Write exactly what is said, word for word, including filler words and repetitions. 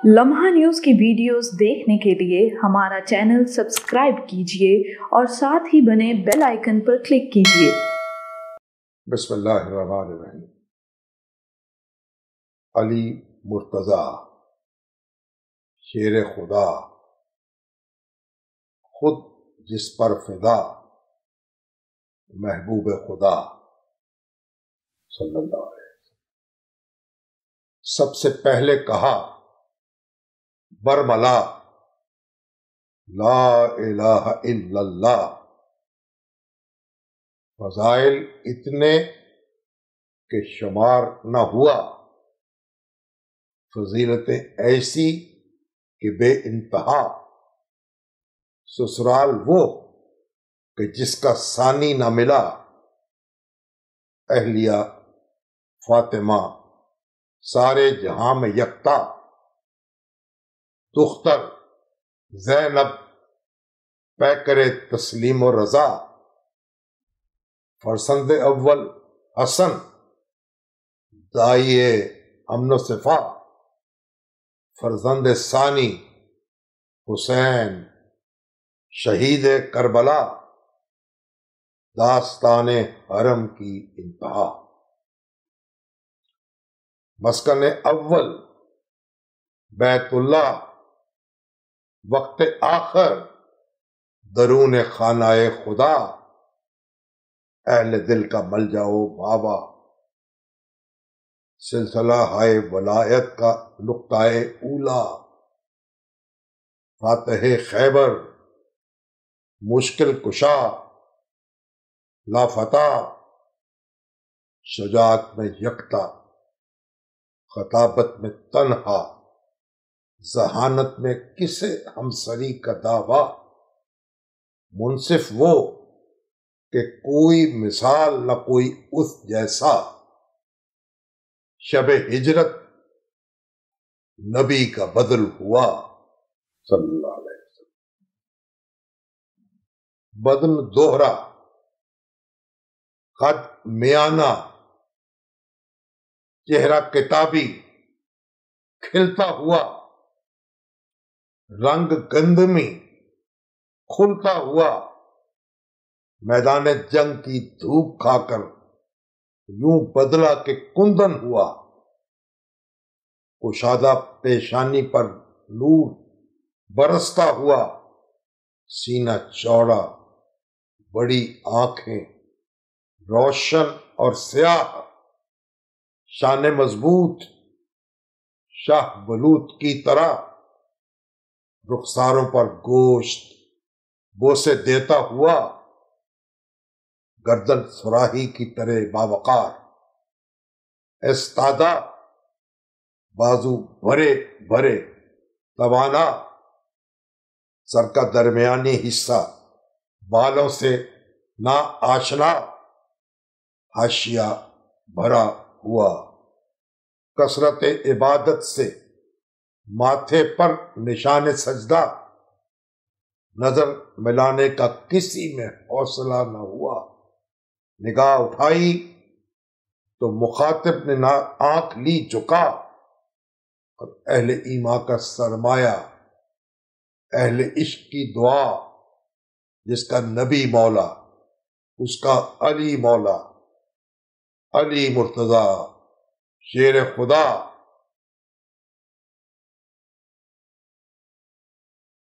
لمحہ نیوز کی ویڈیوز دیکھنے کے لیے ہمارا چینل سبسکرائب کیجیے اور ساتھ ہی بنے بیل آئیکن پر کلک کیجیے۔ بسم اللہ الرحمن الرحیم۔ علی مرتضیٰ شیر خدا، خود جس پر فدا، محبوب خدا صلی اللہ علیہ وسلم۔ سب سے پہلے کہا برملا لا الہ الا اللہ، فضائل اتنے کہ شمار نہ ہوا، فضیلتیں ایسی کہ بے انتہا، سسرال وہ کہ جس کا ثانی نہ ملا، اہلیہ فاطمہ سارے جہاں میں یکتا، دختر زینب پیکر تسلیم و رضا، فرزند اول حسن داعیے امن و صفا، فرزند ثانی حسین شہید کربلا، داستان حرم کی انتہا۔ مسکن اول بیت اللہ، وقت آخر درون خانہ خدا، اہل دل کا ملجا و بابا، سلسلہ ہائے ولایت کا نقطہ اولا، فاتح خیبر مشکل کشا، لافتہ شجاعت میں یکتا، خطابت میں تنہا، ذہانت میں کسے ہمسری کا دعویٰ، منصف وہ کہ کوئی مثال نہ کوئی اس جیسا، شب ہجرت نبی کا بدل ہوا صلی اللہ علیہ وسلم۔ بدن دوہرا، قد میانہ، چہرہ کتابی کھلتا ہوا، رنگ گندمی کھلتا ہوا، میدان جنگ کی دھوپ کھا کر یوں بدلا کہ کندن ہوا، کشادہ پیشانی پر نور برستا ہوا، سینہ چوڑا، بڑی آنکھیں روشن اور سیاہ، شان مضبوط شاہ بلوط کی طرح، رخساروں پر گوشت بوسے دیتا ہوا، گردن سراہی کی طرح باوقار، استادہ بازو بھرے بھرے توانا، سر کا درمیانی حصہ بالوں سے نا آشنا، حاشیہ بھرا ہوا، کثرت عبادت سے ماتھے پر نشان سجدہ، نظر ملانے کا کسی میں حوصلہ نہ ہوا، نگاہ اٹھائی تو مخاطب نے نہ آنکھ لی جھکا، اور اہل ایمان کا سرمایہ، اہل عشق کی دعا، جس کا نبی مولا اس کا علی مولا، علی مرتضیٰ شیر خدا